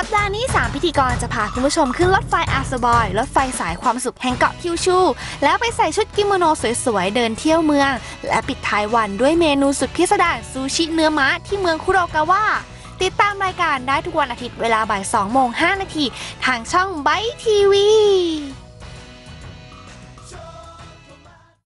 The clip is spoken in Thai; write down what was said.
สัปดาห์นี้3พิธีกรจะพาคุณผู้ชมขึ้นรถไฟอาร์ซบอยรถไฟสายความสุขแห่งเกาะคิวชูแล้วไปใส่ชุดกิโมโนสวยๆเดินเที่ยวเมืองและปิดท้ายวันด้วยเมนูสุดพิสดารซูชิเนื้อม้าที่เมืองคุโรกาวะติดตามรายการได้ทุกวันอาทิตย์เวลาบ่าย 2:05 น.ทางช่องไบท์ทีวี